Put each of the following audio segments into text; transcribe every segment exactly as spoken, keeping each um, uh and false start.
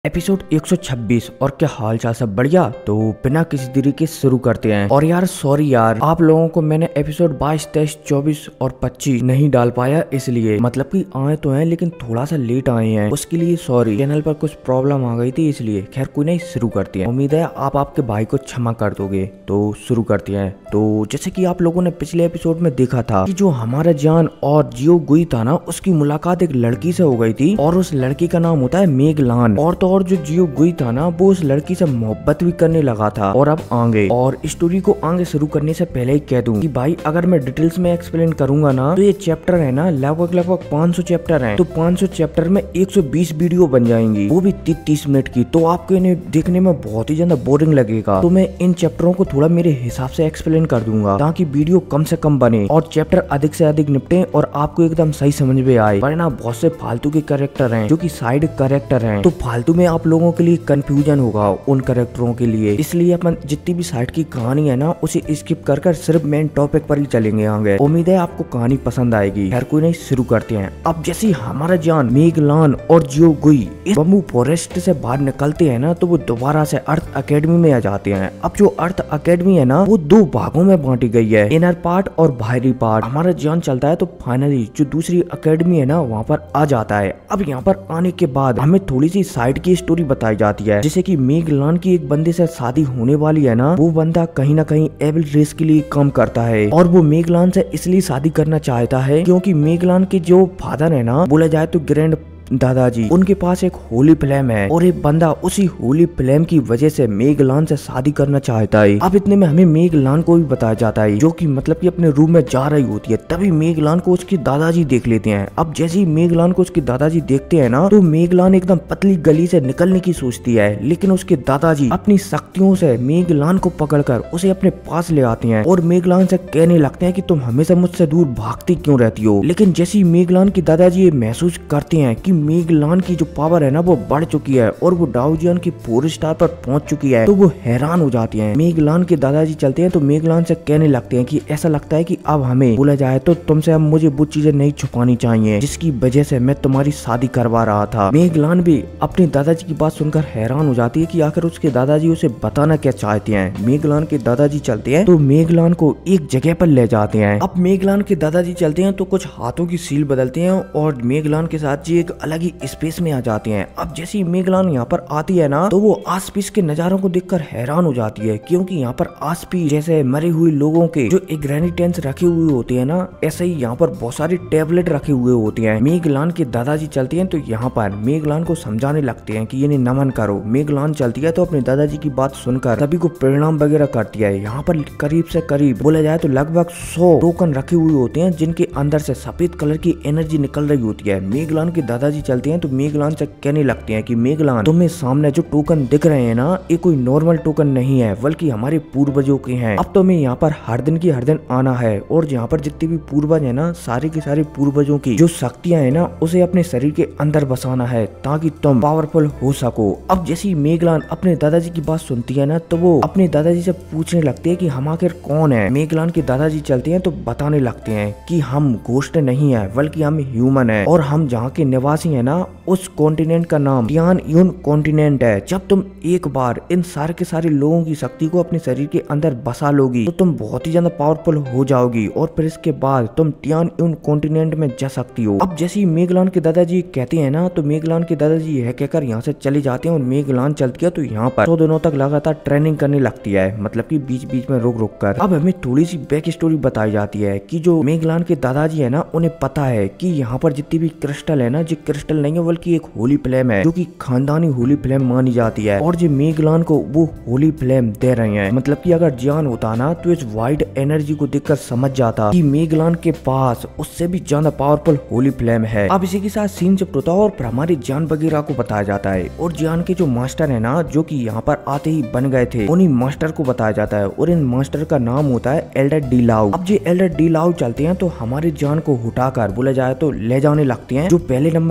Episode एक सौ छब्बीस। और क्या हाल चाल, सब बढ़िया? तो बिना किसी देरी के शुरू करते हैं। और यार सॉरी यार, आप लोगों को मैंने एपिसोड बाईस, तेईस, चौबीस और पच्चीस नहीं डाल पाया, इसलिए मतलब कि आए तो हैं लेकिन थोड़ा सा लेट आए हैं, उसके लिए सॉरी। चैनल पर कुछ प्रॉब्लम आ गई थी इसलिए। खैर कोई नहीं, शुरू करते हैं। उम्मीद है आप आपके भाई को क्षमा कर दोगे। तो शुरू करते हैं। तो जैसे कि आप लोगों ने पिछले एपिसोड में देखा था कि जो हमारा जान और जियो गुई था ना, उसकी मुलाकात एक लड़की से हो गई थी और उस लड़की का नाम होता है मेगलान। और तो और जो जियो गुई था ना, वो उस लड़की से मोहब्बत भी करने लगा था। और अब आगे और स्टोरी को आगे शुरू करने से पहले ही कह दूं कि भाई अगर मैं डिटेल्स में एक्सप्लेन करूंगा ना, तो ये चैप्टर है ना लगभग लगभग पाँच सौ चैप्टर हैं। तो पाँच सौ चैप्टर में एक सौ बीस वीडियो बन जाएंगी, वो भी तीस तीस मिनट की। तो आपको इन्हें देखने में बहुत ही ज्यादा बोरिंग लगेगा। तो मैं इन चैप्टरों को थोड़ा मेरे हिसाब से एक्सप्लेन कर दूंगा ताकि वीडियो कम से कम बने और चैप्टर अधिक से अधिक निपटे और आपको एकदम सही समझ में आए। वरना बहुत से फालतू के कैरेक्टर हैं जो कि साइड कैरेक्टर हैं, तो फालतू में आप लोगों के लिए कंफ्यूजन होगा उन कैरेक्टरों के लिए। इसलिए अपन जितनी भी साइड की कहानी है ना, उसे स्किप कर कर सिर्फ मेन टॉपिक पर ही चलेंगे आगे। उम्मीद है आपको कहानी पसंद आएगी। खैर कोई नहीं, शुरू करते हैं। अब जैसे हमारा जान, मेगलान और जियो गुई इस बम्बू फॉरेस्ट से बाहर निकलते हैं ना, तो वो दोबारा से अर्थ अकेडमी में आ जाते हैं। अब जो अर्थ अकेडमी है ना, वो दो भागों में बांटी गई है, इनर पार्ट और बाहरी पार्ट। हमारा जान चलता है तो फाइनली जो दूसरी अकेडमी है ना, वहाँ पर आ जाता है। अब यहाँ पर आने के बाद हमें थोड़ी सी साइड की स्टोरी बताई जाती है, जैसे कि मेगलान की एक बंदे से शादी होने वाली है ना, वो बंदा कहीं ना कहीं एविल रेस के लिए काम करता है। और वो मेगलान से इसलिए शादी करना चाहता है क्योंकि मेगलान के जो फादर है ना, बोला जाए तो ग्रैंड दादाजी, उनके पास एक होली फ्लेम है और एक बंदा उसी होली फ्लेम की वजह से मेगलान से शादी करना चाहता है। अब इतने में हमें मेगलान को भी बताया जाता है, जो कि मतलब कि अपने रूम में जा रही होती है। तभी मेगलान को उसके दादाजी देख लेते हैं। अब जैसे ही मेगलान को उसके दादाजी देखते हैं ना, तो मेगलान एकदम पतली गली से निकलने की सोचती है, लेकिन उसके दादाजी अपनी शक्तियों से मेगलान को पकड़कर उसे अपने पास ले आते हैं और मेगलान से कहने लगते हैं कि तुम हमेशा मुझसे दूर भागती क्यों रहती हो। लेकिन जैसे ही मेगलान के दादाजी ये महसूस करते हैं कि मेगलान की जो पावर है ना, वो बढ़ चुकी है और वो डाउजियन की फोर स्टार पर पहुंच चुकी है, तो वो हैरान हो जाती हैं। मेगलान के दादाजी चलते हैं तो मेगलान से कहने लगते हैं कि ऐसा लगता है कि अब हमें, बोला जाए तो तुमसे अब मुझे वो चीजें नहीं छुपानी चाहिए जिसकी वजह से मैं तुम्हारी शादी करवा रहा था। मेगलान भी अपने दादाजी की बात सुनकर हैरान हो जाती है कि आखिर उसके दादाजी उसे बताना क्या चाहते हैं। मेगलान के दादाजी चलते हैं तो मेगलान को एक जगह पर ले जाते हैं। अब मेगलान के दादाजी चलते हैं तो कुछ हाथों की सील बदलते हैं और मेगलान के साथ जी एक अलग ही स्पेस में आ जाते हैं। अब जैसे ही मेगलान यहाँ पर आती है ना, तो वो आसपास के नजारों को देखकर हैरान हो जाती है, क्योंकि यहाँ पर आसपास जैसे मरे हुए लोगों के जो एग्रेनिटेंस रखे हुए होते हैं ना, ऐसे ही यहाँ पर बहुत सारी टेबलेट रखे हुए होते हैं। मेगलान के दादाजी चलते हैं तो यहाँ पर मेगलान को समझाने लगते हैं कि इन्हें नमन करो। मेगलान चलती है तो अपने दादाजी की बात सुनकर सभी को प्रणाम वगैरह करती है। यहाँ पर करीब से करीब बोला जाए तो लगभग सौ टोकन रखे हुए होते हैं, जिनके अंदर से सफेद कलर की एनर्जी निकल रही होती है। मेगलान के दादाजी चलते हैं तो मेगलान से कहने लगते हैं कि मेगलान, तुम्हें सामने जो टोकन दिख रहे हैं ना, ये कोई नॉर्मल टोकन नहीं है, बल्कि हमारे पूर्वजों के हैं। अब तुम्हें यहाँ पर हर दिन की हर दिन आना है और यहाँ पर जितने भी पूर्वज है ना, सारे के सारे पूर्वजों की जो शक्तियां है ना, उसे अपने शरीर के अंदर बसाना है ताकि तुम पावरफुल हो सको। अब जैसे ही मेगलान अपने दादाजी की बात सुनती है ना, तो वो अपने दादाजी से पूछने लगते हैं कि हम आखिर कौन है। मेगलान के दादाजी चलते हैं तो बताने लगते हैं कि हम घोस्ट नहीं है, बल्कि हम ह्यूमन है और हम जहाँ के निवासी है ना, उस कॉन्टिनेंट का नाम टियान यून कॉन्टिनेंट है। जब तुम एक बार इन सारे के सारे लोगों की शक्ति को अपने शरीर के अंदर बसा लोगी, तो तुम बहुत ही ज्यादा पावरफुल हो जाओगी और फिर इसके बाद तुम टियान यून कॉन्टिनेंट में जा सकती हो। अब जैसे ही मेगलान के दादाजी कहते हैं ना, तो मेगलान के दादाजी यह कहकर यहाँ से चले जाते हैं और मेगलान चलती है तो यहाँ पर सौ दिनों तक लगातार ट्रेनिंग करने लगती है, मतलब कि बीच बीच में रुक रुक कर। अब हमें थोड़ी सी बैक स्टोरी बताई जाती है कि जो मेगलान के दादाजी है ना, उन्हें पता है कि यहाँ पर जितनी भी क्रिस्टल है ना, जो क्रिस्टल नहीं है बल्कि एक होली फ्लेम है, जो कि खानदानी होली फ्लेम मानी जाती है, और जो मेगलान को वो होली फ्लेम दे रहे हैं। मतलब कि अगर जान होता ना, तो इस वाइट एनर्जी को देखकर समझ जाता कि मेगलान के पास उससे भी ज्यादा पावरफुल होली फ्लेम है। अब इसी के साथ सीन जब होता है और हमारी जान वगैरह को बताया जाता है, और जान के जो मास्टर है ना, जो कि यहाँ पर आते ही बन गए थे, उन्हीं मास्टर को बताया जाता है और इन मास्टर का नाम होता है एल्डर डी लाउ। अब जो एल्डर डी लाउ चलते हैं तो हमारी जान को उठाकर, बोला जाए तो ले जाने लगते हैं जो पहले नंबर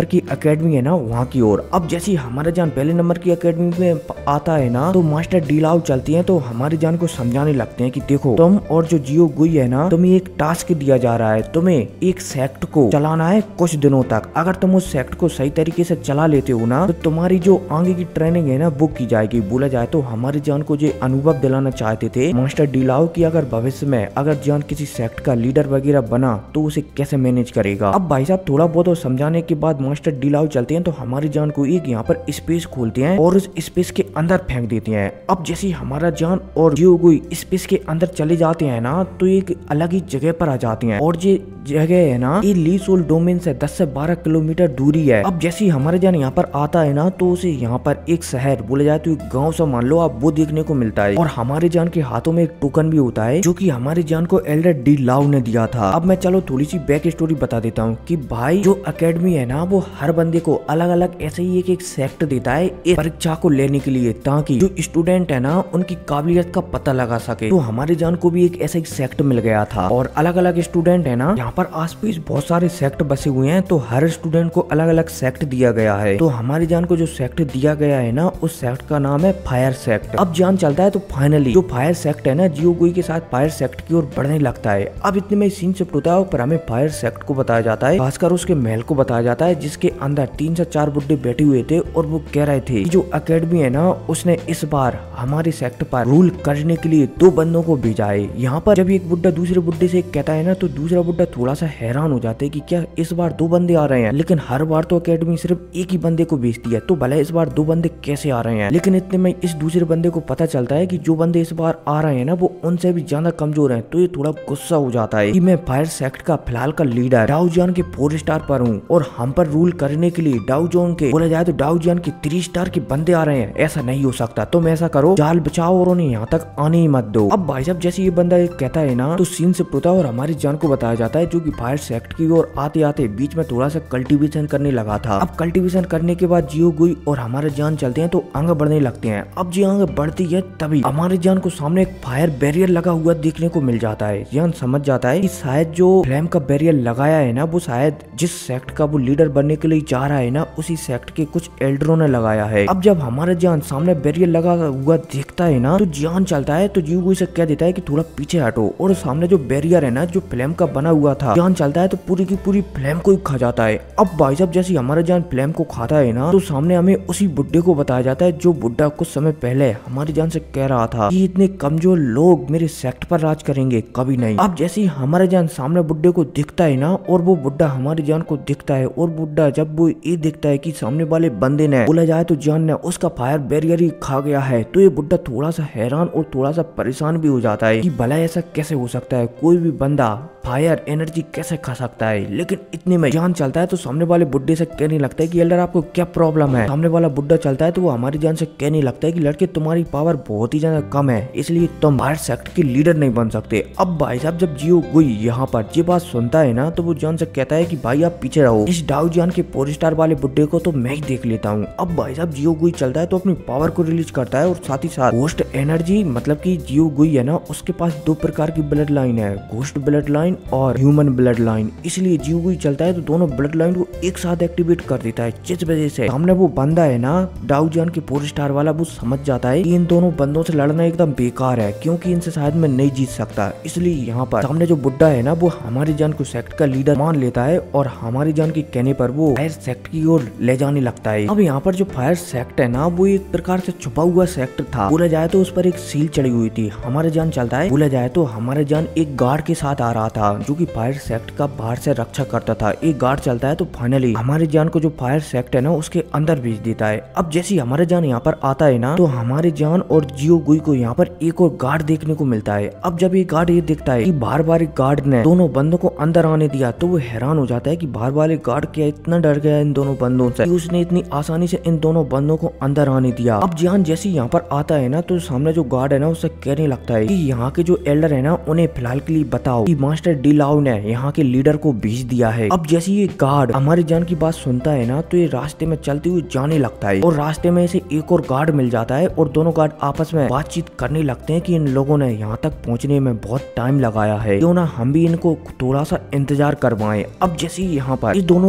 की अकेडमी है ना वहाँ की ओर। अब जैसे हमारा जान पहले नंबर की अकेडमी में आता है ना तो मास्टर डीलाओ चलती है तो हमारी जान को समझाने लगते हैं कि देखो तुम और जो जियो गुई है ना तुम्हें एक टास्क दिया जा रहा है, तुम्हें एक सेक्ट को चलाना है कुछ दिनों तक। अगर तुम उस सेक्ट को सही तरीके से चला लेते हो ना तो तुम्हारी जो आगे की ट्रेनिंग है ना वो की जाएगी। बोला जाए तो हमारी जान को जो अनुभव दिलाना चाहते थे मास्टर डीलाओ की, अगर भविष्य में अगर जान किसी सेक्ट का लीडर वगैरह बना तो उसे कैसे मैनेज करेगा। अब भाई साहब थोड़ा बहुत समझाने के बाद मास्टर डीलाओ चलते हैं तो हमारी जान को एक यहाँ पर स्पेस खोलते हैं और उस स्पेस के अंदर फेंक देते हैं। अब जैसे हमारा जान और जियो गुई स्पेस के अंदर चले जाते हैं ना तो एक अलग ही जगह पर आ जाते हैं और ये जगह है ना ये ली सोल डोमेन से दस से बारह किलोमीटर दूरी है। अब जैसे हमारे जान यहाँ पर आता है ना तो उसे यहाँ पर एक शहर, बोले जाए तो एक गांव से मान लो आप, वो देखने को मिलता है और हमारे जान के हाथों में एक टोकन भी होता है जो कि हमारे जान को एल्डर डी लाओ ने दिया था। अब मैं चलो थोड़ी सी बैक स्टोरी बता देता हूँ कि भाई जो अकेडमी है ना वो हर बंदे को अलग अलग ऐसे ही एक एक सेक्ट देता है इस परीक्षा को लेने के लिए, ताकि जो स्टूडेंट है ना उनकी काबिलियत का पता लगा सके। तो हमारे जान को भी एक ऐसा ही सेक्ट मिल गया था और अलग अलग स्टूडेंट है ना यहाँ पर आसपास बहुत सारे सेक्ट बसे हुए हैं तो हर स्टूडेंट को अलग अलग सेक्ट दिया गया है। तो हमारी जान को जो सेक्ट दिया गया है ना उस सेक्ट का नाम है फायर सेक्ट। अब जान चलता है तो फाइनली जो फायर सेक्ट है ना जियो गुई के साथ फायर सेक्ट की ओर बढ़ने लगता है। अब इतने में सीन शिफ्ट होता है पर हमें फायर सेक्ट को बताया जाता है, खासकर उसके महल को बताया जाता है जिसके अंदर तीन से चार बुड्ढे बैठे हुए थे और वो कह रहे थे कि जो अकेडमी है ना उसने इस बार हमारे सेक्ट पर रूल करने के लिए दो बंदों को भेजा है। यहाँ पर जब एक बुड्ढा दूसरे बुड्ढे से कहता है ना तो दूसरा बुड्ढा थोड़ा सा हैरान हो जाते हैं कि क्या इस बार दो बंदे आ रहे हैं, लेकिन हर बार तो अकेडमी सिर्फ एक ही बंदे को भेजती है तो भले इस बार दो बंदे कैसे आ रहे हैं। लेकिन इतने में इस दूसरे बंदे को पता चलता है कि जो बंदे इस बार आ रहे हैं ना वो उनसे भी ज्यादा कमजोर हैं। तो ये थोड़ा गुस्सा हो जाता है कि मैं फायर सेक्ट का फिलहाल का लीडर डाउ जॉन के फोर स्टार पर हूँ और हम पर रूल करने के लिए डाउ जॉन के, बोला जाए तो डाउ जॉन के थ्री स्टार के बंदे आ रहे हैं, ऐसा नहीं हो सकता। तुम ऐसा करो जाल बचाओ और उन्हें यहाँ तक आने ही मत दो। अब भाई साहब जैसे ये बंदा एक कहता है ना तो सीन से होता है और हमारी जान को बताया जाता है जो कि फायर सेक्ट की ओर आते आते बीच में थोड़ा सा कल्टीवेशन करने लगा था। अब कल्टीवेशन करने के बाद जियो गुई और हमारे जान चलते हैं तो आगे बढ़ने लगते हैं। अब जी आगे बढ़ती है तभी हमारे जान को सामने एक फायर बैरियर लगा हुआ देखने को मिल जाता है। जान समझ जाता है कि शायद जो फ्लेम का बैरियर लगाया है ना वो शायद जिस सेक्ट का वो लीडर बनने के लिए जा रहा है ना उसी सेक्ट के कुछ एल्डरों ने लगाया है। अब जब हमारे जान सामने बैरियर लगा हुआ देखता है ना तो जान चलता है तो जियो गुई से कह देता है कि थोड़ा पीछे हटो और सामने जो बैरियर है ना जो फ्लेम का बना हुआ था जान चलता है तो पूरी की पूरी फ्लेम को ही खा जाता है। अब भाई साहब जैसे हमारा जान फ्लेम को खाता है ना तो सामने हमें उसी बुड्ढे को बताया जाता है जो बुड्ढा कुछ समय पहले हमारी जान से कह रहा था कि इतने कमजोर लोग मेरे सेक्ट पर राज करेंगे कभी नहीं। अब जैसे हमारे जान सामने बुड्ढे को दिखता है ना और वो बुड्ढा हमारी जान को दिखता है और बुड्ढा जब वो ये दिखता है कि सामने वाले बंदे ने, बोला जाए तो जान ने उसका फायर बैरियर ही खा गया है तो ये बुड्ढा थोड़ा सा हैरान और थोड़ा सा परेशान भी हो जाता है कि भला ऐसा कैसे हो सकता है, कोई भी बंदा फायर एनर्जी कैसे खा सकता है। लेकिन इतने में जान चलता है तो सामने वाले बुड्ढे से कहने लगता है कि एल्डर आपको क्या प्रॉब्लम है। सामने वाला बुड्ढा चलता है तो वो हमारी जान से कहने लगता है कि लड़के तुम्हारी पावर बहुत ही ज्यादा कम है इसलिए तुम फायर सेक्ट के लीडर नहीं बन सकते। अब भाई साहब जब जियो गुई यहाँ पर ये बात सुनता है ना तो वो जान से कहता है कि भाई आप पीछे रहो, इस डाउ जान के फोर स्टार वाले बुड्ढे को तो मैं ही देख लेता हूँ। अब भाई साहब जियो गुई चलता है तो अपनी पावर को रिलीज करता है और साथ ही साथ घोस्ट एनर्जी, मतलब की जियो गुई है ना उसके पास दो प्रकार की ब्लड लाइन है, घोस्ट ब्लड लाइन और ह्यूमन ब्लड लाइन, इसलिए जियो गुई चलता है तो दोनों ब्लड लाइन को एक साथ एक्टिवेट कर देता है जिस वजह से सामने वो बंदा है ना डाउ जान के फोर स्टार वाला वो समझ जाता है कि इन दोनों बंदों से लड़ना एकदम बेकार है क्योंकि इनसे शायद मैं नहीं जीत सकता। इसलिए यहाँ पर सामने जो बुड्ढा है ना वो हमारी जान को सेक्ट का लीडर मान लेता है और हमारी जान के कहने पर वो फायर सेक्ट की ओर ले जाने लगता है। अब यहाँ पर जो फायर सेक्ट है ना वो एक प्रकार से छुपा हुआ सेक्ट था, बोला जाए तो उस पर एक सील चढ़ी हुई थी। हमारे जान चलता है, बोला जाए तो हमारे जान एक गार्ड के साथ आ रहा था जो कि फायर सेक्ट का बाहर से रक्षा करता था। एक गार्ड चलता है तो फाइनली हमारे जान को जो फायर सेक्ट है ना उसके अंदर भेज देता है। अब जैसे हमारे जान यहाँ पर आता है ना तो हमारे जान और जियो गुई को यहाँ पर एक और गार्ड देखने को मिलता है। अब जब ये गार्ड ये देखता है कि बार बार गार्ड ने दोनों बंदों को अंदर आने दिया तो वो हैरान हो जाता है कि बार बार गार्ड क्या इतना डर गया इन दोनों बंदों से कि उसने इतनी आसानी से इन दोनों बंदों को अंदर आने दिया। अब जान जैसे यहाँ पर आता है ना तो सामने जो गार्ड है ना उससे कहने लगता है कि यहाँ के जो एल्डर है ना उन्हें फिलहाल के लिए बताओ कि मास्टर डी लाओ ने यहाँ के लीडर को भेज दिया है। अब जैसे ये गार्ड हमारी जान की बात सुनता है ना तो ये रास्ते में चलते हुए जाने लगता है और रास्ते में इसे एक और गार्ड मिल जाता है और दोनों गार्ड आपस में बातचीत करने लगते हैं कि इन लोगों ने यहाँ तक पहुँचने में बहुत टाइम लगाया है, क्यों ना हम भी इनको थोड़ा सा इंतजार करवाएं। अब जैसे यहाँ पर ये दोनों एक गार्ड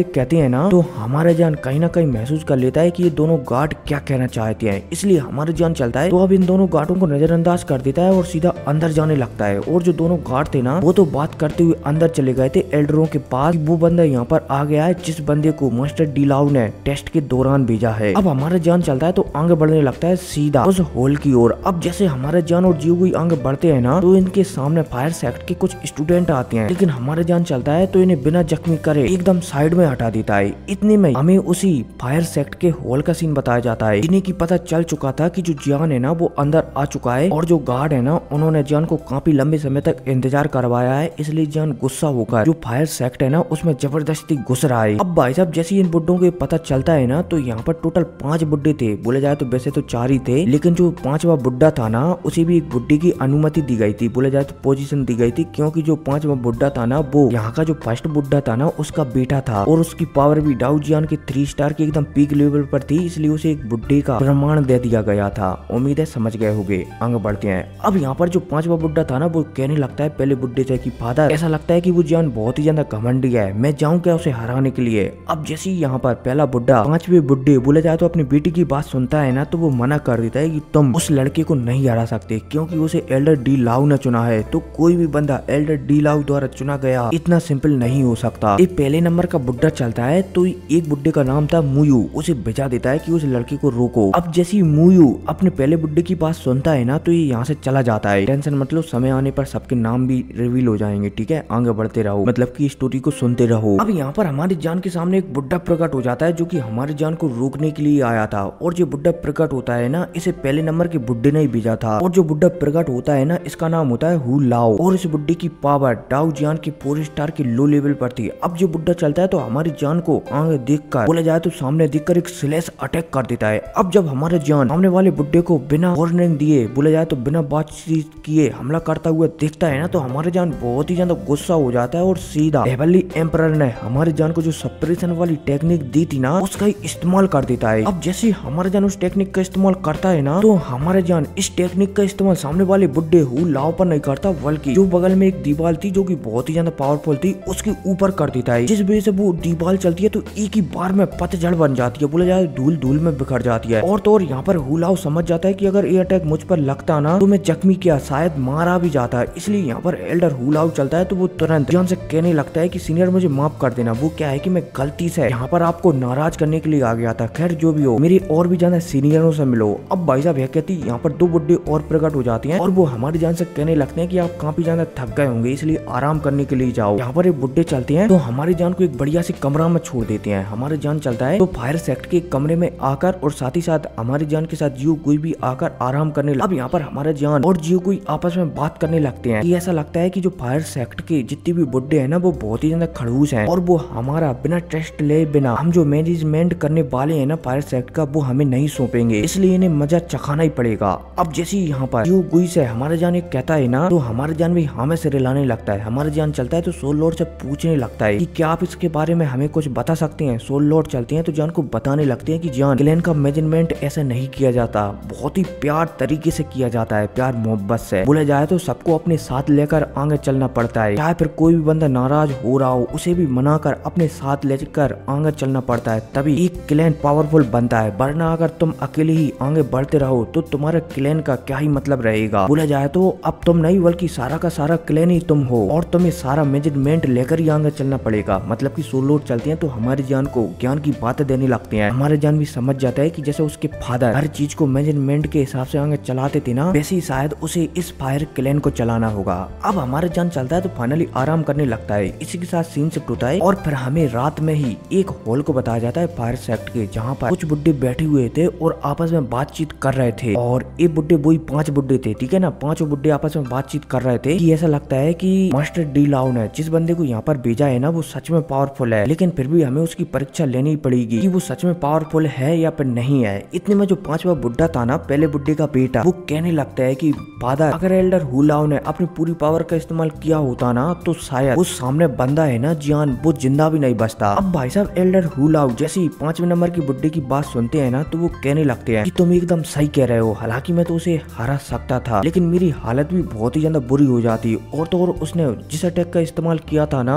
कहते हैं ना तो हमारा जान कहीं ना कहीं महसूस कर लेता है कि ये दोनों गार्ड क्या कहना चाहते हैं, इसलिए हमारा जान चलता है तो अब इन दोनों गार्डों को नजरअंदाज कर देता है और सीधा अंदर जाने लगता है। और जो दोनों गार्ड थे ना वो तो बात करते हुए अंदर चले गए थे एल्डरों के पास। वो बंदा यहाँ पर आ गया है जिस बंदे को मास्टर डीलाउ ने टेस्ट के दौरान भेजा है। अब हमारा जान चलता है तो आगे बढ़ने लगता है सीधा उस होल की ओर। अब जैसे हमारे जान और जियोगुई आगे बढ़ते हैं ना तो इनके सामने फायर सेक्ट के कुछ स्टूडेंट आते हैं, लेकिन हमारे जान चलता है तो इन्हें बिना जख्मी करे एकदम साइड में हटा देता है। इतने में हमें उसी फायर सेक्ट के हॉल का सीन बताया जाता है, जिन्हें की पता चल चुका था कि जो जियान है ना वो अंदर आ चुका है और जो गार्ड है ना उन्होंने जियान को काफी लंबे समय तक इंतजार करवाया है, इसलिए जियान गुस्सा होकर जो फायर सेक्ट है ना उसमें जबरदस्ती घुस रहा है। अब भाई साहब जैसे इन बुड्ढों को पता चलता है ना तो यहाँ पर टोटल पांच बुड्ढे थे, बोले जाए तो वैसे तो चार ही थे, लेकिन जो पांचवा बुड्ढा था ना उसे भी एक बुड्ढे की अनुमति दी गई थी, बोले जाए तो पोजीशन दी गई थी, क्योंकि जो पांचवा बुड्ढा था ना वो यहाँ का जो फर्स्ट बुड्ढा था ना उसका बेटा था और उसकी पावर भी डाउ जियान के थ्री स्टार के एकदम पीक लेवल पर थी, इसलिए उसे एक बुड्ढे का प्रमाण दे दिया गया था। उम्मीद है समझ गए होंगे, आगे बढ़ते हैं। अब यहाँ पर जो पांचवा बुड्ढा था ना वो कहने लगता है पहले बुड्ढे से कि फादर ऐसा लगता है कि वो जियान बहुत ही ज्यादा घमंडी है, मैं जाऊँ क्या उसे हराने के लिए। अब जैसे यहाँ पर पहला बुड्ढा पांचवे बुड्ढे बोले जाए तो अपनी बेटी की बात सुनता है ना तो वो मना कर देता है कि तुम उस लड़के को नहीं हरा सकते क्योंकि उसे एल्डर डी लाउ ने चुना है, तो कोई भी बंदा एल्डर डी लाउ द्वारा चुना गया इतना सिंपल नहीं हो सकता। एक पहले नंबर का बुड्ढा चलता है तो एक बुड्ढे का नाम था मुयू, उसे भेजा देता है कि उस लड़के को रोको। अब जैसे मुयू अपने पहले बुड्ढे की बात सुनता है ना तो ये यहाँ से चला जाता है। टेंशन मतलब समय आने पर सबके नाम भी रिवील हो जाएंगे, ठीक है, आगे बढ़ते रहो, मतलब की स्टोरी को सुनते रहो। अब यहाँ पर हमारी जान के सामने एक बुड्ढा प्रकट हो जाता है जो कि हमारी जान को रोकने के लिए आया था, और जो बुड्ढा प्रकट होता है ना इसे पहले नंबर के बुड्ढे ने ही भेजा था, और जो बुड्ढा प्रकट होता है ना इसका नाम होता है हु लाओ, और इस बुड्ढे की पावर डाउ जियान के फोर स्टार के लो लेवल पर थी। अब जो बुड्ढा चलता है तो हमारी जान को आगे देखकर बोला जाए तो सामने देखकर एक स्लैश अटैक कर देता है। अब जब हमारे जान सामने वाले बुड्ढे को बिना वार्निंग दिए बोले जाए तो बिना बातचीत किए हमला करता हुआ देखता है ना तो हमारे जान बहुत ही ज्यादा गुस्सा हो जाता है और सीधा हेवनली एम्परर ने हमारे जान को जो सप्रेशन वाली टेक्निक दी थी ना उसका ही इस्तेमाल कर देता है। अब जैसे हमारे जान उस टेक्निक का इस्तेमाल करता है ना तो हमारे जान इस टेक्निक का इस्तेमाल सामने वाले बुड्ढे हु लाओ पर नहीं करता, बल्कि जो बगल में एक दीवार थी जो कि बहुत ही ज्यादा पावरफुल थी उसके ऊपर कर देता है, जिस वजह से वो दीवार चलती है तो एक ही बार में पतझड़ बन जाती है, बोला जाए धूल धूल में बिखर जाती है। और तो और यहाँ पर हु लाओ समझ जाता है कि अगर ये अटैक मुझ पर लगता ना तो मैं जख्मी क्या शायद मारा भी जाता है, इसलिए यहाँ पर एल्डर हु लाओ चलता है तो वो तुरंत जान से कहने लगता है कि सीनियर मुझे माफ कर देना, वो क्या है कि मैं गलती से यहाँ पर आपको नाराज करने के लिए आ गया था, खैर जो भी हो मेरी और भी ज्यादा सीनियरों से मिलो। अब भाई साहब यह कहती यहाँ पर दो बुड्ढे और प्रकट हो जाती हैं और वो हमारी जान से कहने लगते हैं कि आप काफी ज्यादा थक गए होंगे इसलिए आराम करने के लिए जाओ। यहाँ पर एक बुड्ढे चलते हैं तो हमारी जान को एक बढ़िया सी कमरा में छोड़ देते हैं। हमारी जान चलता है तो फायर सेक्ट के कमरे में आकर और साथ ही साथ हमारी जान के साथ जियोगुई भी आकर आराम करने लगे। अब यहाँ पर हमारे जान और जियोगुई आपस में बात करने लगते हैं कि ऐसा लगता है कि जो फायर सेक्ट के जितने भी बुड्ढे हैं ना वो बहुत ही ज्यादा खड़ूस हैं और वो हमारा बिना टेस्ट ले बिना हम जो मैनेजमेंट करने वाले हैं ना फायर सेक्ट का वो हमें नहीं सौंपेंगे, इसलिए इन्हें मजा चखाना ही पड़ेगा। अब जैसे यहाँ पर जियोगुई से हमारे जान एक कहता है ना तो हमारे जान भी हमें से रिलाने लगता है। हमारे जान चलता है तो सोल लॉर्ड से पूछने लगता है कि क्या आप इसके बारे में हमें कुछ बता सकते हैं। सोल लॉर्ड चलते हैं तो जान को बताने लगते हैं कि जान क्लैन का मैनेजमेंट ऐसा नहीं किया जाता, बहुत ही प्यार तरीके से किया जाता है, प्यार मोहब्बत से, बोला जाए तो सबको अपने साथ लेकर आगे चलना पड़ता है, चाहे फिर कोई भी बंदा नाराज हो रहा हो उसे भी मनाकर अपने साथ लेकर आगे चलना पड़ता है, तभी एक क्लैन पावरफुल बनता है, वरना अगर तुम अकेले ही आगे बढ़ते रहो तो तुम्हारे क्लैन का क्या ही मतलब रहेगा। बोला जाए तो अब तुम नहीं बल्कि सारा का सारा क्लैन ही तुम हो और तुम्हें सारा मैनेजमेंट लेकर ही आगे चलना पड़ेगा। मतलब कि सोल लॉर्ड चलते हैं तो हमारी जान को ज्ञान की बातें देने लगते हैं। हमारे जान भी समझ जाता है कि जैसे उसके फादर हर चीज को मैनेजमेंट के हिसाब से आगे चलाते थे ना वैसे ही शायद उसे इस फायर क्लैन को चलाना होगा। अब हमारे जान चलता है तो फाइनली आराम करने लगता है। इसी के साथ सीन शिफ्ट होता है और फिर हमें रात में ही एक हॉल को बताया जाता है फायर सेक्ट के, जहाँ पर कुछ बुड्ढे बैठे हुए थे और आपस में बातचीत कर रहे थे और ये बुड्ढे वही पांच बुड्ढे थे, ठीक है ना, पांचों बुड्ढे आपस में बातचीत कर रहे थे कि ऐसा लगता है कि मास्टर डी लाओ ने जिस बंदे को यहाँ पर भेजा है ना वो सच में पावरफुल है, लेकिन फिर भी हमें उसकी परीक्षा लेनी पड़ेगी कि वो सच में पावरफुल है या फिर नहीं है। इतने में जो पांचवा बुड्ढा था ना पहले बुड्ढे का बेटा वो कहने लगता है कि फादर अगर एल्डर हु लाओ ने अपनी पूरी पावर का इस्तेमाल किया होता ना तो शायद उस सामने बंदा है ना जियान वो जिंदा भी नहीं बचता। अब भाई साहब एल्डर हु लाओ जैसे ही पांचवें नंबर की बुड्ढे की बात सुनते हैं ना तो वो कहने लगते हैं कि तुम एकदम सही कह रहे हो, हालांकि मैं तो उसे हरा सकता था लेकिन मेरी हालत भी बहुत ही ज्यादा बुरी हो जाती और तो और उसने जिस अटैक का इस्तेमाल किया था ना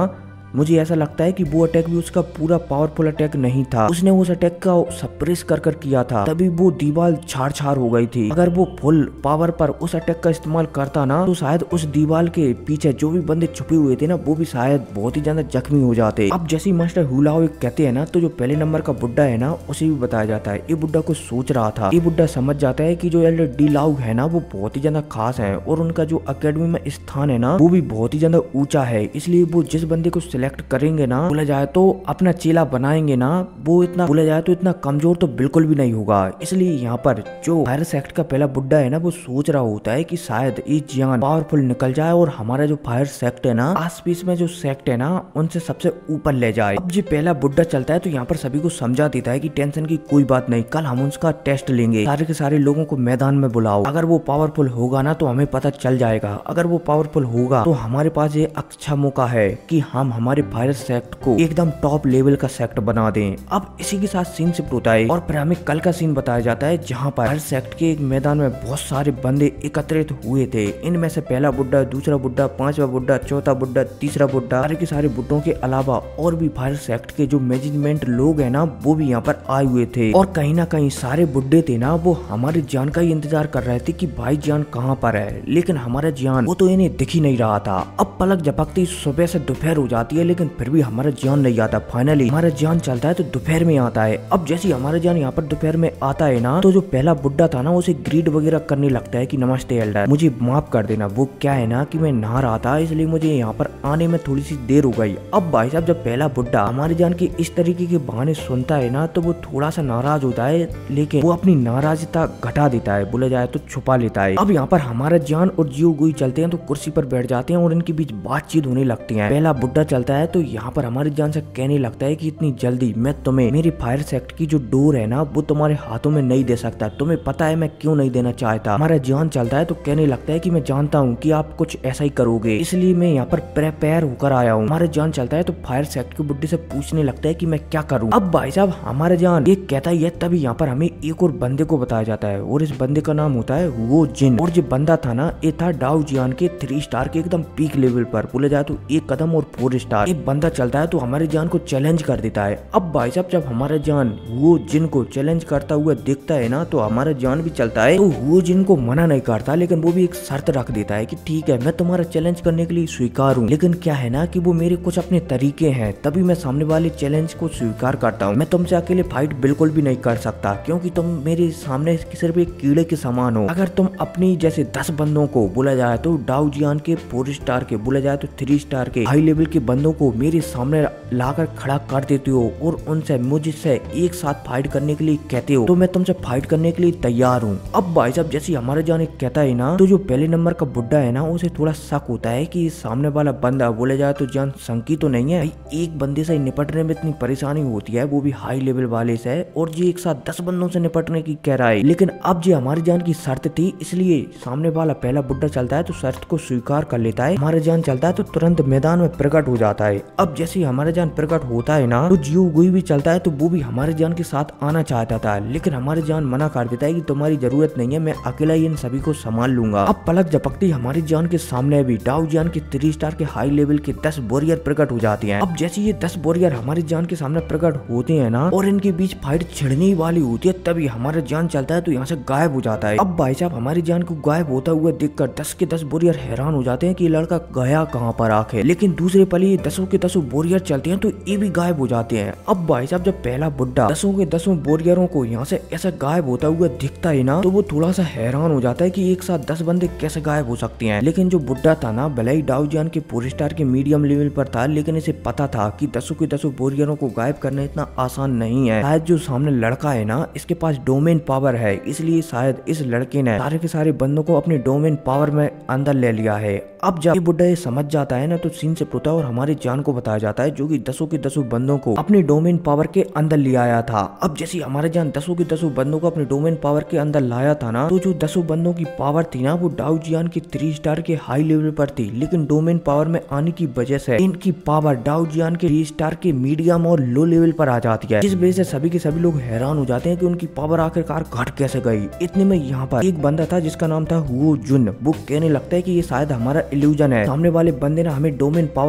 मुझे ऐसा लगता है कि वो अटैक भी उसका पूरा पावरफुल अटैक नहीं था, उसने उस अटैक का सप्रेस कर कर किया था, तभी वो दीवार छाड़ छाड़ हो गई थी। अगर वो फुल पावर पर उस अटैक का इस्तेमाल करता ना तो शायद उस दीवार के पीछे जो भी बंदे छुपे हुए थे ना वो भी शायद बहुत ही ज्यादा जख्मी हो जाते। अब जैसे मास्टर हुलाओ कहते हैं ना तो जो पहले नंबर का बुड्ढा है ना उसे भी बताया जाता है। ये बुड्ढा कुछ सोच रहा था। ये बुड्ढा समझ जाता है कि जो एल्डर डी लाउ है ना वो बहुत ही ज्यादा खास है और उनका जो अकेडमी में स्थान है ना वो भी बहुत ही ज्यादा ऊंचा है, इसलिए वो जिस बंदे को सिलेक्ट करेंगे ना बोला जाए तो अपना चेला बनाएंगे ना वो इतना बोला जाए तो इतना कमजोर तो बिल्कुल भी नहीं होगा। इसलिए यहाँ पर जो फायर सेक्ट का पहला बुड्ढा है ना वो सोच रहा होता है कि शायद ये जियान पावरफुल निकल जाए और हमारा जो फायर सेक्ट है ना आस पास में जो सेक्ट है ना उनसे सबसे ऊपर ले जाए। अब जो पहला बुड्ढा चलता है तो यहाँ पर सभी को समझा देता है कि टेंशन की कोई बात नहीं, कल हम उसका टेस्ट लेंगे, सारे के सारे लोगों को मैदान में बुलाओ, अगर वो पावरफुल होगा ना तो हमें पता चल जाएगा, अगर वो पावरफुल होगा तो हमारे पास ये अच्छा मौका है कि हम हमारे फायर सेक्ट को एकदम टॉप लेवल का सेक्ट बना दें। अब इसी के साथ सीन शिफ्ट होता है और फिर हमें कल का सीन बताया जाता है जहाँ पर फायर सेक्ट के एक मैदान में बहुत सारे बंदे एकत्रित हुए थे। इनमें से पहला बुड्ढा, दूसरा बुड्ढा, पांचवा बुड्ढा, चौथा बुड्ढा, तीसरा बुड्ढा, सारे के सारे बुड्ढों के अलावा और भी फायर सेक्ट के जो मैनेजमेंट लोग हैं ना वो भी यहाँ पर आए हुए थे और कहीं ना कहीं सारे बुड्ढे थे ना वो हमारे जान का ही इंतजार कर रहे थे कि भाई जान कहाँ पर है, लेकिन हमारा जान वो तो इन्हें दिख ही नहीं रहा था। अब पलक झपकती सुबह से दोपहर हो जाती है लेकिन फिर भी हमारा जान नहीं आता। फाइनली हमारा जान चलता है तो दोपहर में आता है। अब जैसे हमारा जान यहाँ पर दोपहर में आता है ना तो जो पहला बुड्ढा था ना उसे ग्रीड वगैरह करने लगता है कि नमस्ते एल्डर, मुझे माफ कर देना, वो क्या है ना कि मैं नहा रहा था इसलिए मुझे यहाँ पर आने में थोड़ी सी देर हो गई। अब भाई साहब जब पहला बुड्ढा हमारे जान की इस तरीके के बहाने सुनता है ना तो वो थोड़ा सा नाराज होता है लेकिन वो अपनी नाराजता घटा देता है, बोला जाए तो छुपा लेता है। अब यहाँ पर हमारा जान और जियो गुई चलते हैं तो कुर्सी पर बैठ जाते हैं और इनके बीच बातचीत होने लगती है। पहला बुड्ढा चलता है तो यहाँ पर हमारी जान से कहने लगता है कि इतनी जल्दी मैं तुम्हें मेरी फायर सेक्ट की जो डोर है ना वो तुम्हारे हाथों में नहीं दे सकता, तुम्हें पता है मैं क्यों नहीं देना चाहता। हमारा जान चलता है तो कहने लगता है कि मैं जानता हूँ कि आप कुछ ऐसा ही करोगे इसलिए मैं यहाँ पर प्रिपेयर होकर आया हूँ। हमारा जान चलता है तो फायर सेक्ट के बुड्ढे से पूछने लगता है कि मैं क्या करूँ। अब भाई साहब हमारा जान ये कहता ही है तभी यहाँ पर हमें एक और बंदे को बताया जाता है और इस बंदे का नाम होता है वो जिन। और जो बंदा था ना ये था डाउ जियान के थ्री स्टार के एकदम पीक लेवल पर, बोले जाए तो एक कदम और फोर स्टार। एक बंदा चलता है तो हमारे जान को चैलेंज कर देता है। अब भाई साहब जब हमारा जान वो जिन को चैलेंज करता हुआ देखता है ना तो हमारा जान भी चलता है तो वो जिन को मना नहीं करता लेकिन वो भी एक शर्त रख देता है कि ठीक है मैं तुम्हारा चैलेंज करने के लिए स्वीकार हूँ, लेकिन क्या है ना कि वो मेरे कुछ अपने तरीके हैं तभी मैं सामने वाले चैलेंज को स्वीकार करता हूँ। मैं तुमसे अकेले फाइट बिल्कुल भी नहीं कर सकता क्योंकि तुम मेरे सामने सिर्फ एक कीड़े के समान हो। अगर तुम अपनी जैसे दस बंदों को बोला जाए तो डाउ जियान के फोर स्टार के बोला जाए तो थ्री स्टार के हाई लेवल के बंदों को मेरे सामने लाकर खड़ा कर देते हो और उनसे मुझसे एक साथ फाइट करने के लिए कहते हो तो मैं तुमसे फाइट करने के लिए तैयार हूँ। अब भाई साहब जैसे हमारा जान कहता है ना तो जो पहले नंबर का बुड्ढा है ना उसे थोड़ा शक होता है कि सामने वाला बंदा बोले जाए तो जान संकी तो नहीं है, एक बंदे से निपटने में इतनी परेशानी होती है वो भी हाई लेवल वाले से, और जी एक साथ दस बंदों से निपटने की कह रहा है। लेकिन अब जी हमारी जान की शर्त थी इसलिए सामने वाला पहला बुड्ढा चलता है तो शर्त को स्वीकार कर लेता है। हमारा जान चलता है तो तुरंत मैदान में प्रकट हो जाता है। अब जैसे हमारा जान प्रकट होता है ना तो जियो गुई भी चलता है तो वो भी हमारे जान के साथ आना चाहता था लेकिन हमारे जान मना कर देता है कि तुम्हारी जरूरत नहीं है, मैं अकेला ही इन सभी को संभाल लूंगा। अब पलक झपकती हमारी जान के सामने भी डाउ जान के थ्री स्टार के हाई लेवल के दस वॉरियर प्रकट हो जाते हैं। अब जैसे ये दस वॉरियर हमारी जान के सामने प्रकट होते हैं ना और इनके बीच फाइट छिड़ने वाली होती है तभी हमारा जान चलता है तो यहाँ से गायब हो जाता है। अब भाई साहब हमारी जान को गायब होता हुआ देखकर दस के दस वॉरियर हैरान हो जाते हैं कि ये लड़का गया कहाँ पर आखिर, लेकिन दूसरे पल ये दसों के दसों वॉरियर चलते हैं तो ये भी गायब हो जाते हैं। अब भाई साहब जब पहला बुड्ढा दसों के दसों वॉरियरों को यहाँ से ऐसा गायब होता हुआ दिखता है ना तो वो थोड़ा सा हैरान हो जाता है कि एक साथ दस बंदे कैसे गायब हो सकते हैं। लेकिन जो बुड्ढा था ना भले ही डाउ जान के फोर स्टार के मीडियम लेवल पर था लेकिन इसे पता था कि दसों के दसों वॉरियरों को गायब करना इतना आसान नहीं है। शायद जो सामने लड़का है ना इसके पास डोमेन पावर है इसलिए शायद इस लड़के ने सारे के सारे बंदों को अपने डोमेन पावर में अंदर ले लिया है। अब जब ये बुड्ढा ये समझ जाता है ना तो सीन से होता है और हमारे जान को बताया जाता है जो कि दसों के दसों बंदों को अपने डोमेन पावर के अंदर ले आया था। अब जैसे हमारे जान दसों के दसों बंदों को अपने डोमेन पावर के अंदर लाया था ना तो जो दसों बंदों की पावर थी ना वो डाउ जियान के थ्री स्टार के हाई लेवल पर थी, लेकिन डोमेन पावर में आने की वजह से इनकी पावर डाउ जियान के थ्री स्टार के मीडियम और लो लेवल पर आ जाती है, जिस वजह से सभी के सभी लोग हैरान हो जाते हैं कि उनकी पावर आखिरकार घट कैसे गई। इतने में यहाँ पर एक बंदा था जिसका नाम था वो जुन, वो कहने लगता है कि ये शायद हमारा इल्यूजन है, सामने वाले बंदे ने हमें डोमेन पावर में फंसा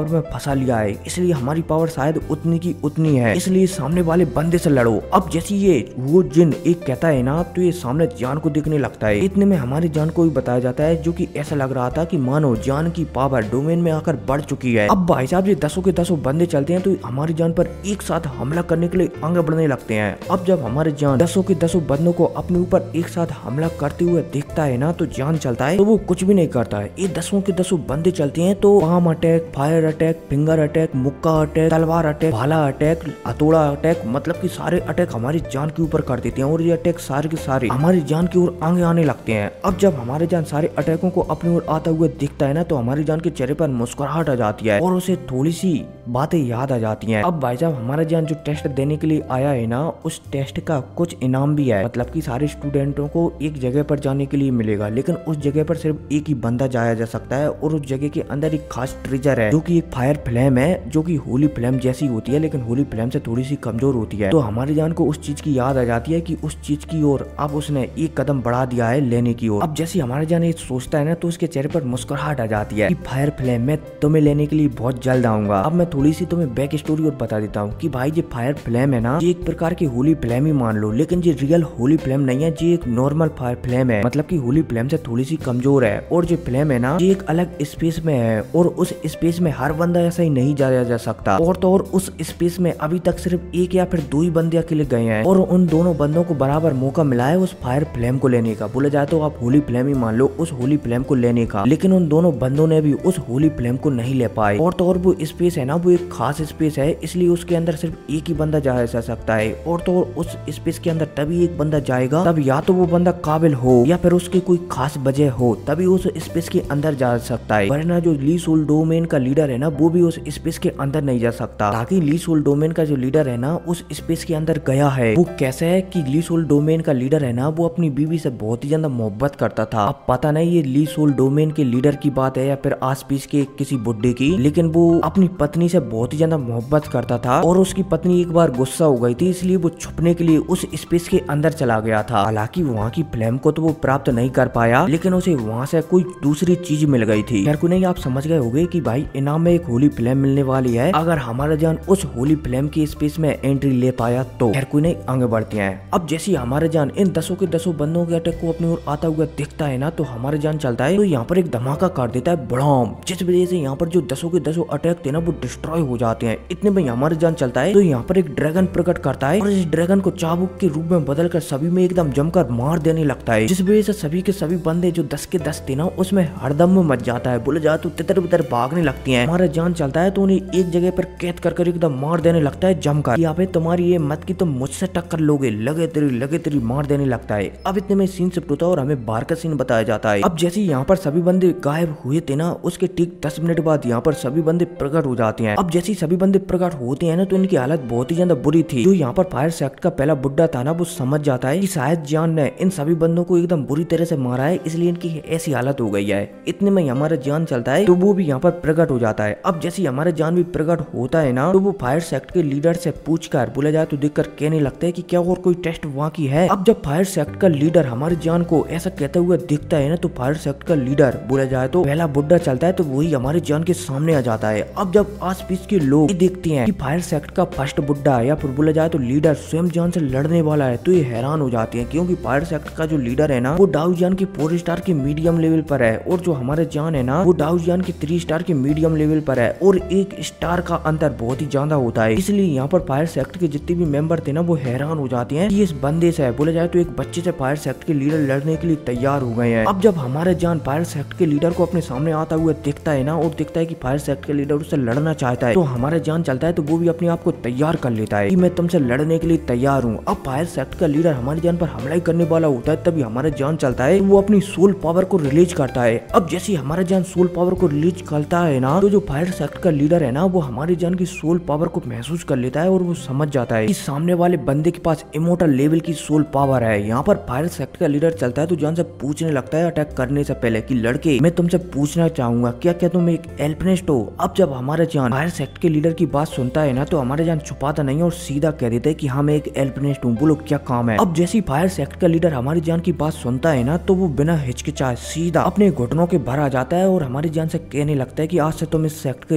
बसा लिया है, इसलिए हमारी पावर शायद उतनी की उतनी है, इसलिए सामने वाले बंदे से लड़ो। अब जैसे ये वो जिन एक कहता है ना, तो ये सामने जान को दिखने लगता है। इतने में हमारी जान को भी बताया जाता है, जो कि ऐसा लग रहा था कि मानो जान की पावर डोमेन में आकर बढ़ चुकी है। अब भाई साहब ये दसों के दसों बंदे चलते हैं तो हमारी जान पर एक साथ हमला करने के लिए आगे बढ़ने लगते हैं। अब जब हमारे जान दसों के दसों बंदों को अपने ऊपर एक साथ हमला करते हुए देखता है ना, तो जान चलता है तो वो कुछ भी नहीं करता है। ये दसों के दसों बंदे चलते हैं तो palm attack, fire attack, finger attack, मुक्का अटैक, तलवार अटैक, भाला अटैक, हथौड़ा अटैक, मतलब कि सारे अटैक हमारी जान के ऊपर कर देते हैं और ये अटैक सारे के सारे हमारी जान की ओर आगे आने लगते हैं। अब जब हमारे जान सारे अटैकों को अपनी ओर आता हुआ दिखता है ना, तो हमारी जान के चेहरे पर मुस्कुराहट आ जाती है और उसे थोड़ी सी बातें याद आ जाती हैं। अब भाई साहब हमारा जान जो टेस्ट देने के लिए आया है ना, उस टेस्ट का कुछ इनाम भी है, मतलब कि सारे स्टूडेंटों को एक जगह पर जाने के लिए मिलेगा, लेकिन उस जगह पर सिर्फ एक ही बंदा जाया जा सकता है और उस जगह के अंदर एक खास ट्रेजर है, जो कि एक फायर फ्लेम है, जो कि होली फ्लेम जैसी होती है, लेकिन होली फ्लेम से थोड़ी सी कमजोर होती है। तो हमारी जान को उस चीज की याद आ जाती है कि उस चीज की ओर अब उसने एक कदम बढ़ा दिया है लेने की ओर। अब जैसे हमारे जान ये सोचता है ना, तो उसके चेहरे पर मुस्कुराहट आ जाती है कि फायर फ्लेम में तुम्हें लेने के लिए बहुत जल्द आऊंगा। अब मैं थोड़ी सी तुम्हें बैक स्टोरी और बता देता हूँ कि भाई ये फायर फ्लेम है ना, ये एक प्रकार की होली फ्लेम ही मान लो, लेकिन ये रियल होली फ्लेम नहीं है, ये एक नॉर्मल फायर फ्लेम है, मतलब कि होली फ्लेम से थोड़ी सी कमजोर है। और जो फ्लेम है ना, ये एक अलग स्पेस में है और उस स्पेस में हर बंदा ऐसा ही नहीं जाया जा सकता, और तो और उस स्पेस में अभी तक सिर्फ एक या फिर दो ही बंदे अकेले गए हैं और उन दोनों बंदों को बराबर मौका मिला है उस फायर फ्लेम को लेने का। बोला जाए तो आप होली फ्लेम ही मान लो, उस होली फ्लेम को लेने का, लेकिन उन दोनों बंदों ने भी उस होली फ्लेम को नहीं ले पाए। और तो और वो स्पेस है ना, वो एक खास स्पेस है, इसलिए उसके अंदर सिर्फ एक ही बंदा जाया जा सकता है। और तो और उस स्पेस के अंदर तभी एक बंदा जाएगा तब या तो वो बंदा काबिल हो या फिर उसकी कोई खास वजह हो, तभी उस स्पेस के अंदर जा सकता है, वरना जो ली सोल डोमेन का लीडर है ना, वो भी उस स्पेस के अंदर नहीं जा सकता। ताकि ली सोल डोमेन का जो लीडर है ना, उस स्पेस के अंदर गया है। वो कैसे है कि ली सोल डोमेन का लीडर है ना, वो अपनी बीवी से बहुत ही ज्यादा मोहब्बत करता था। अब पता नहीं ये ली सोल डोमेन के लीडर की बात है या फिर आस पास के किसी बुड्ढे की, लेकिन वो अपनी पत्नी से बहुत ही ज्यादा मोहब्बत करता था और उसकी पत्नी एक बार गुस्सा हो गई थी, इसलिए वो छुपने के लिए उस स्पेस के अंदर चला गया था। हालांकि वहाँ की फ्लेम को तो वो प्राप्त नहीं कर पाया, लेकिन उसे वहाँ से कोई दूसरी चीज मिल गई थी। खैर कोई नहीं, आप समझ गए होंगे कि भाई इनाम में एक होली फ्लेम मिलने वाली है अगर हमारा जान उस होली फ्लेम की स्पेस में एंट्री ले पाया तो। खैर कोई नहीं, आगे बढ़ते हैं। अब जैसे हमारे जान इन दसों के दसों बंदों के अटैक को अपनी ओर आता हुआ दिखता है ना, तो हमारे जान चलता है तो यहाँ पर एक धमाका कर देता है बड़ाम, जिस वजह से यहाँ पर जो दसों के दसों अटैक थे ना, वो डिस्ट्रॉय हो जाते हैं। इतने में हमारे जान चलता है तो यहाँ पर एक ड्रैगन प्रकट करता है और इस ड्रैगन को चाबुक के रूप में बदलकर सभी में एकदम जमकर मार देने लगता है, जिस वजह से सभी के सभी बंदे जो दस के दस थे ना, उसमें हरदम मच जाता है। बोले जाए तो तितर बितर भागने लगती हैं। हमारा जान चलता है तो उन्हें एक जगह पर कैद कर कर एकदम मार देने लगता है जमकर। यहाँ पे तुम्हारी ये मत की तुम मुझसे टक्कर लोगे, लगे तेरी लगे तेरी मार देने लगता है। अब इतने में सीन शिफ्ट होता है और हमें बाहर का सीन बताया जाता है। अब जैसे यहाँ पर सभी बंदे गायब हुए थे ना, उसके ठीक दस मिनट बाद यहाँ पर सभी बंदे प्रकट हो जाते हैं। अब जैसे सभी बंदे प्रकट होते हैं ना, तो इनकी हालत बहुत ही ज्यादा बुरी थी। जो यहाँ पर फायर सेक्ट का पहला बुड्ढा था ना, वो समझ जाता है कि शायद जान ने इन सभी बंदों को एकदम बुरी तरह से मारा है, इसलिए इनकी ऐसी हालत हो गई है। इतने में हमारा जान चलता है तो वो भी यहाँ पर प्रकट हो जाता है। अब जैसे हमारा जान भी प्रकट होता है ना, तो वो फायर सेक्ट के लीडर से पूछकर, बोला जाए तो देखकर कहने लगता है कि क्या और कोई टेस्ट वहाँ की है। अब जब फायर सेक्ट का लीडर हमारे जान को ऐसा कहते हुए दिखता है ना, तो फायर सेक्ट का लीडर बोला जाए तो पहला बुड्ढा चलता है तो वही हमारे जान के सामने आ जाता है। अब जब आस पास के लोग देखते हैं कि फायर सेक्ट का फर्स्ट बुड्ढा या फिर बोला जाए तो लीडर स्वयं जान से लड़ने वाला है, तो ये हैरान हो जाते हैं, क्योंकि फायर सेक्ट का जो लीडर है ना, वो डाउ जान के फोर स्टार के मीडियम लेवल पर है और जो हमारे जान है ना, वो डाउ जान के थ्री स्टार के मीडियम लेवल पर है और एक स्टार का अंतर बहुत ही ज्यादा होता है। इसलिए यहाँ पर फायर सेक्ट के जितने भी मेंबर थे ना, वो हैरान हो जाते हैं कि इस बंदे से बोला जाए तो एक बच्चे से फायर सेक्ट के लीडर लड़ने के लिए तैयार हो गए हैं। अब जब हमारे जान फायर सेक्ट के लीडर को अपने सामने आता हुआ दिखता है ना, और दिखता है कि फायर सेक्ट के लीडर उससे लड़ना चाहता है, तो हमारे जान चलता है तो वो भी अपने आप को तैयार कर लेता है कि मैं तुमसे लड़ने के लिए तैयार हूँ। अब फायर सेक्ट का लीडर हमारी जान पर हमला ही करने वाला होता है, तभी हमारा जान चलता है वो अपनी सोल पावर को रिलीज करता है। अब जैसे हमारा जान सोल पावर को रिलीज करता है ना, तो जो फायर सेक्ट का लीडर है ना, वो हमारी जान की सोल पावर को महसूस कर लेता है और वो समझ जाता है कि सामने वाले बंदे के पास इमोर्टल लेवल की सोल पावर है। यहाँ पर फायर सेक्ट का लीडर चलता है तो जान से पूछने लगता है अटैक करने से पहले कि लड़के, मैं तुमसे पूछना चाहूंगा क्या क्या तुम एक एल्पिनिस्ट हो। अब जब हमारा जान फायर सेक्ट के लीडर की बात सुनता है ना, तो हमारा जान छुपाता नहीं और सीधा कह देता है कि हाँ मैं एक एल्पिनिस्ट हूँ, बोलो क्या काम है। अब जैसी फायर सेक्ट का लीडर हमारी जान की बात सुनता है ना, तो वो बिना हिचकिचाए सीधा अपने घुटनों के भर आ जाता है और हमारी जान से कहने लगता है कि आज से तुम इस सेक्ट के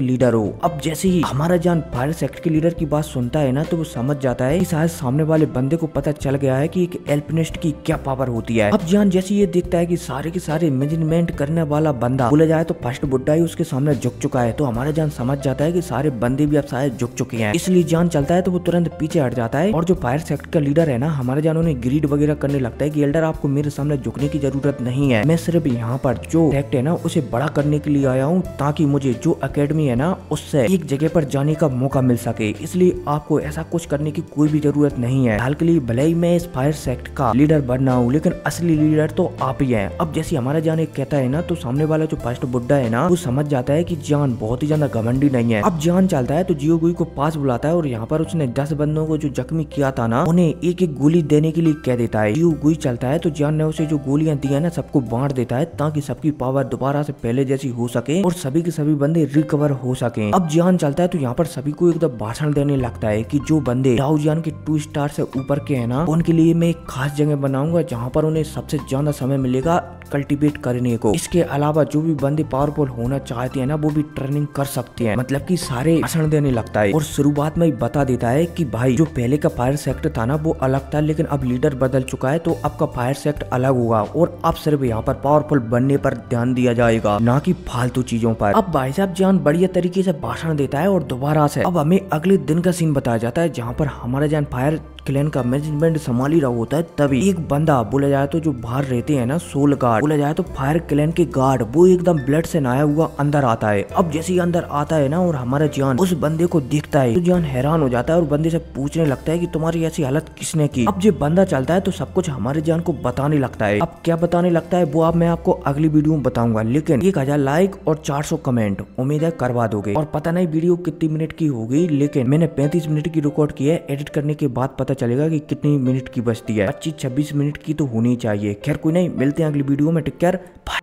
लीडर हो। अब जैसे ही हमारा जान फायर सेक्टर के लीडर की बात सुनता है ना, तो वो समझ जाता है कि शायद सामने वाले बंदे को पता चल गया है कि एक एल्पिनिस्ट की क्या पावर होती है। अब जान जैसे ये देखता है कि सारे के सारे मैनेजमेंट करने वाला बंदा बोला जाए तो फर्स्ट बुड्ढा ही उसके सामने झुक चुका है, तो हमारा जान समझ जाता है कि सारे बंदे भी अब शायद झुक चुके हैं। इसलिए जान चलता है तो वो तुरंत पीछे हट जाता है। और जो फायर सेक्टर का लीडर है ना, हमारे जान उन्हें ग्रीड वगैरह करने लगता है कि एल्डर आपको मेरे सामने झुकने की जरूरत नहीं है, मैं सिर्फ यहाँ पर जो फैक्ट है ना उसे बड़ा करने के लिए आया हूँ, ताकि मुझे जो एकेडमी है ना उससे एक जगह पर जाने का मौका मिल सके। इसलिए आपको ऐसा कुछ करने की कोई भी जरूरत नहीं है। हाल के लिए भले ही मैं इस फायर सेक्टर का लीडर बनना हूँ, लेकिन असली लीडर तो आप ही हैं। अब जैसे हमारा जान एक कहता है ना, तो सामने वाला जो फर्स्ट बुड्ढा है ना, वो समझ जाता है कि जान बहुत ही ज्यादा घमंडी नहीं है। अब जान चलता है तो जियो गुई को पास बुलाता है और यहाँ पर उसने दस बंदों को जो जख्मी किया था ना, उन्हें एक एक गोली देने के लिए कह देता है। जियो गुई चलता है तो जान ने उसे जो गोलियां दी है ना सबको बांट देता है, ताकि सबकी पावर दोबारा से पहले जैसी हो सके और सभी के सभी बंदे रिकवर हो सके। अब जान चलता है तो यहाँ पर सभी को एकदम भाषण देने लगता है कि जो बंदे डाउ जान के टू स्टार से ऊपर के है ना, उनके लिए मैं एक खास जगह बनाऊंगा जहाँ पर उन्हें सबसे ज्यादा समय मिलेगा कल्टीवेट करने को। इसके अलावा जो भी बंदे पावरफुल होना चाहते हैं ना, वो भी ट्रेनिंग कर सकते हैं। मतलब कि सारे भाषण देने लगता है और शुरुआत में ही बता देता है कि भाई जो पहले का फायर सेक्टर था ना वो अलग था, लेकिन अब लीडर बदल चुका है, तो अब का फायर सेक्टर अलग होगा और अब सिर्फ यहाँ पर पावरफुल बनने पर ध्यान दिया जाएगा, ना कि फालतू चीजों पर। अब भाई साहब जान बढ़िया तरीके से भाषण देता है और दोबारा से अब हमें अगले दिन का सीन बताया जाता है, जहाँ पर हमारा जान फायर क्लैन का मैनेजमेंट संभाल ही रहा होता है। तभी एक बंदा बोला जाए तो जो बाहर रहते हैं ना सोल गार्ड, बोला जाए तो फायर क्लैन के गार्ड, वो एकदम ब्लड से नहाया हुआ अंदर आता है। अब जैसे ही अंदर आता है ना और हमारा जान उस बंदे को देखता है, तो जान हैरान हो जाता है और बंदे से पूछने लगता है कि तुम्हारी ऐसी हालत किसने की। अब जब बंदा चलता है तो सब कुछ हमारे जान को बताने लगता है। अब क्या बताने लगता है वो अब मैं आपको अगली वीडियो में बताऊंगा, लेकिन एक हजार लाइक और चार सौ कमेंट उम्मीद है करवा दोगे। और पता नहीं वीडियो कितनी मिनट की होगी, लेकिन मैंने पैंतीस मिनट की रिकॉर्ड की है, एडिट करने के बाद पता चलेगा कि कितनी मिनट की बचती है। पच्चीस छब्बीस मिनट की तो होनी चाहिए। खैर कोई नहीं, मिलते हैं अगली वीडियो में। Take care, bye.